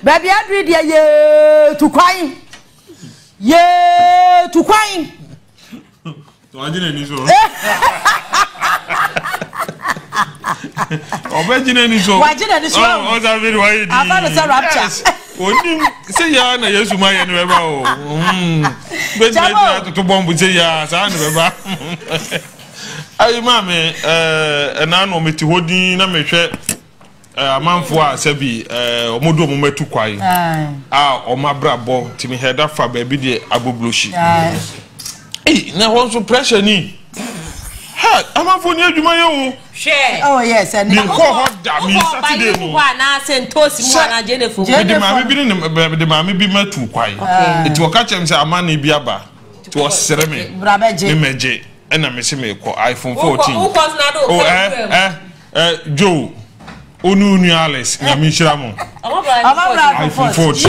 Baby Adri dia ye to kwine. Ye to kwine. Wajine ni so. Obejine ni so. Wajine ni so. O za very wide. Aba no say rapture. Oni say ya na Yesu ma ye ne beba o. Beji to bomb say ya sa ne beba. Ayi mame na no meti hodin na mehwe amanfo a sabi omodo mo matu kwai omabrabo timi header fa ba bi de agbobloshi na won so pressure ni ha amanfo ni adwuma ye o share oh yes and ni ko hoda mi Saturday no na sentosi mu na jenefo de mame bi matu kwai eti woka chem se amana bi aba ti wo sere me brabeje meje na me se me ko iPhone 14 Joe Onua Alice na mi shira mo iPhone 14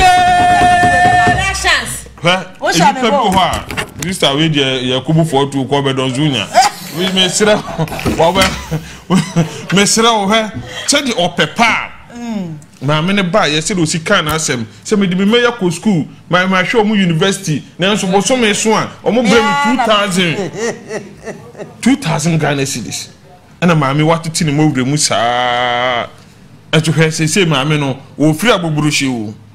chance o sha me bo Mr. we dey Yakubu for to ko be don zunya we me shira wo be me shira wo he che di opepa ma me ne ba ye se do sika na asem se me di me ya ko school ma show mu university na so bo so me so a o mo bre me 2000 Ghana cedis ana ma me watiti ne mo bre mu saa eto hwe se ma me no wo firi agboburo hye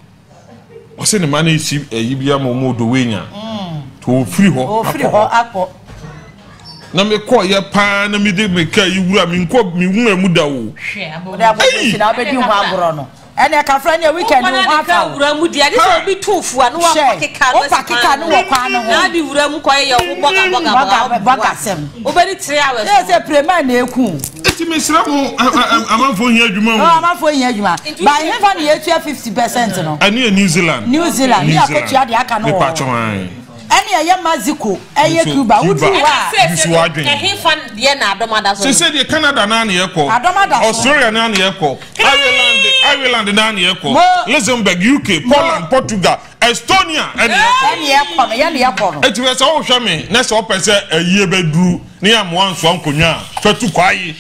o se ne ma na esi yibia mo do wenya to firi ho akọ na me ko ye pa na me de me ka yiwura me nko me wuna mu da wo hwe abobisi na obedi ho agoro no ene ka fra ne weekend ho afa wura mu dia de so bi tofu anu wa pakeka no wo kwa no na di wura mu ko ye wo boga sem obedi 3 hours dey say prema na eku eti me sira mo amanfo hia adwuma no amanfo hia adwuma ba he fa ne ye 50% no ani New Zealand ni akotua de aka no me pa chon Any a Mexico, a Cuba, would you he fan the Adomada? So say the Canada Nani Echo, Australia Nani Echo, Ireland Nani Echo, Luxembourg, UK, Poland, Portugal, Estonia, and Yapon. It was all Shami, next up as a year bedroom near one swamp kunya, for two quiet.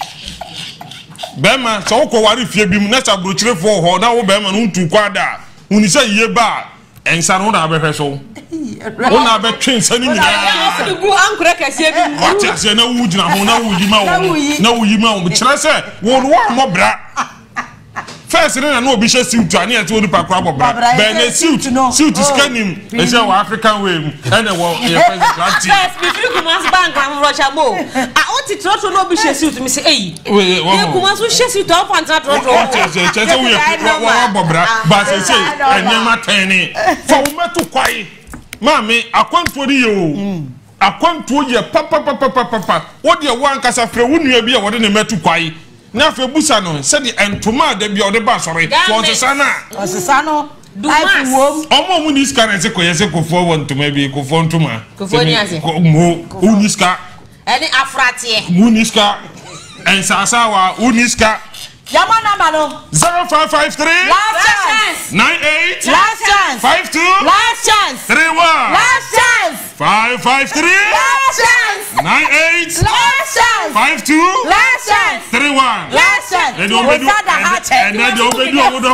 Bema, so Kowari Fibim, Nessa Butcher for her now, Bema, to Quada, when you say ye bar. And Sanona Bepeso. Ona be twin sani ni na. Go ankura kase bi. What is na wujina ho na wujima wo. Na wujima wo. Kire se wo no mo bra. First na no obi she suit ani ati odi pa kwa bobra. Be na suit scanning. E say wa African way mu. E na wo ye first. First be free Kumasi bank am Russia mo. O ti trotro no obi she suit me say eh. Ye Kumasi she suit on panta trotro. Che we wa bobra. Ba say enema tani. For wo metu kwai. Mami akwantuo ni yo akwantuo ye papa wo de wo ankasa frɛ wo nua bi a wo de ne metu kwai na afɛ busa no sɛ de entoma da bi a wo de ba sɔre so ɔsesa no life wom omo mu ni ska na se koye se kofo wo ntoma bi kofo ntoma kofo ni ase mo uniska ɛne afratie uniska ensasa wa uniska Yama number no 0553 last chance 98 last chance 52 last chance 31 last chance 553 last chance 98 last chance 52 last chance 31 last chance and then the obedu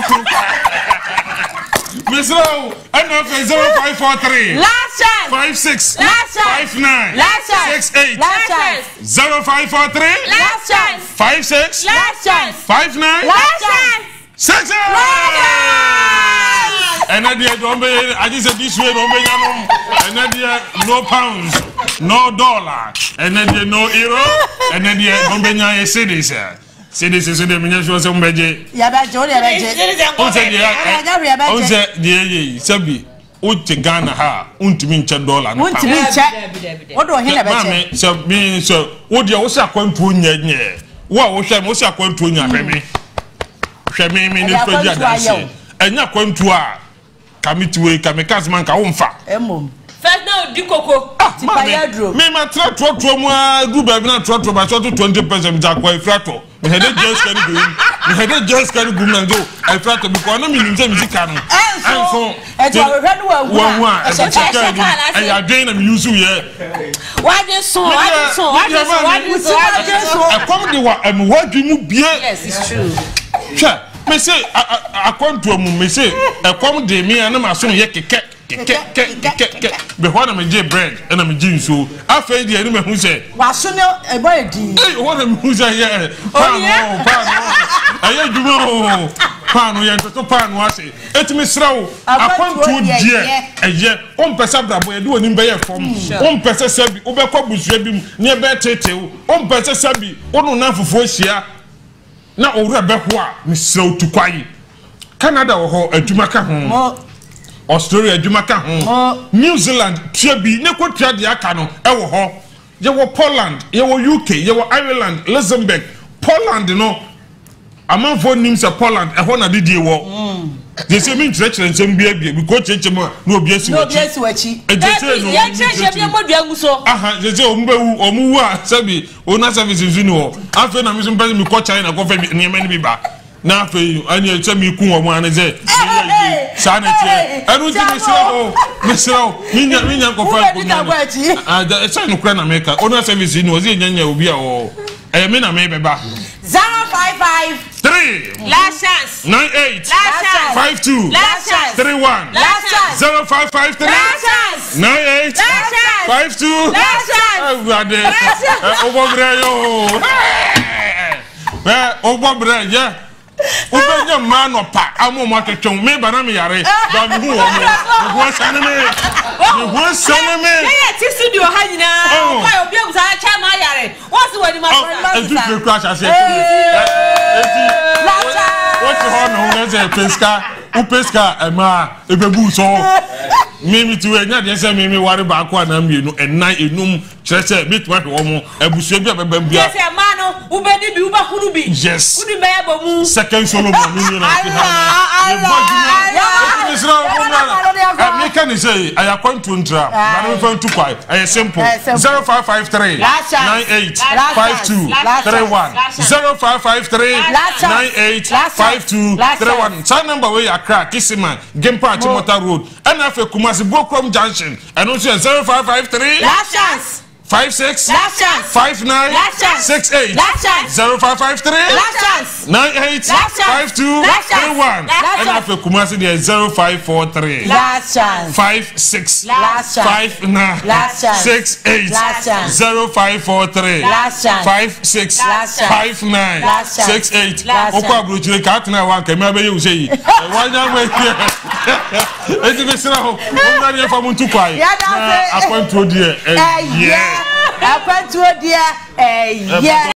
Misro and 0543 last chance 56 last chance 59 last chance 68 last chance 0543 last chance 56 last chance 59 last chance 6 and then the I just said this way and then no pounds no dollar and then no euro and then the cities see this is the ministry so mbeje ya ba jo ya beje on say the sabi o te Ghana ha untimi nche dollar na untimi nche o do he na beje so me so wo de wo se akwantu nye wo hwe me wo se akwantu nya hwe me ni fagi adanse enya akwantu a kamitiwe kamikasman ka wo mfa emom first now di koko ti pa ya dro me ma trotro mu a du ba bi na trotro ba so to 20% ja kwa ifrato me head just can go na go ifrato because na me nim say music no so e to we hwe no wa e ya dey na me use here why this so e come dey wa em wadwi mu bie yes it's true sure me say akwantu mu me say ekom de me na maso ye keke be ho na me je bread na me je nso afei de ani me hu say waso ne ebo edi eh ho na me hu say ye pan aye djuma panu ye to panu ase etimi srawo akwantu die eye on pesa brabo ye de oni be ye fom on pesa sabi obekwa busua bi mu ne be tetew on pesa sabi onu na fufu hia na owura be ho a me srawo tukwayi Canada wo ho adwuma ka ho Australia adwuma ka ho New Zealand tia bi ne ko tia de aka no e wo ho ye wo Poland ye wo UK ye wo Ireland Luxembourg Poland no amanfo nim se Poland e ho na de die wo they say me church nsem bia bia because church mo na obi esi wachi e je say no ye church bia mo dua nguso aha je say omuwu a sabi ona service nzuni wo afa na me so me ko China ko fa ni ma ni bi ba na afa ani e me ku wo mo an ze sanete anu ti me sira minya ko fa ko ah da say no kra na me ka ona service ni wo ze nyanya obi a wo me na me beba 055 3 last chance 98 last chance 52 last chance 31 last chance 0553 last chance 98 last chance 52 last chance obobre yo obobre ye ubenya ma no pa amu mo twetwon me ba na me yare ba me hu wo mo sane me yeah ti studio ha nyina kwa obi am sa cha ma yare what's the word ma edu crash ase what ho no na ze peska ema ebebu so mimi tu enya de se mimi ware ba ko na mienu ennan enum chese bitwa hwe wo abusua bi abeba bia yes e ma no ubedi bi uba hunu bi yes udi be ba mu second solo mo mimi na ti ha me can say I am going to intra na me fan tu kwai I simple 0553 98 52 31 0553 98 52 31 sign number we Accra Kisiman Game Park Motor Road and afa Kumasi Bokrom Junction and also 0553 last chance 56 last chance 59 last chance 68 last chance 0553 last chance 98 52 31 and after Kumasi there 0543 last chance 56 last chance 59 last chance 68 last chance 0543 last chance 56 last chance 59 last chance 68 last chance okwa brochire ka atena wa ka me abeyi useyi wanya we eti besira ho o na fa muntu kwai na akwantu die akwantu die yeah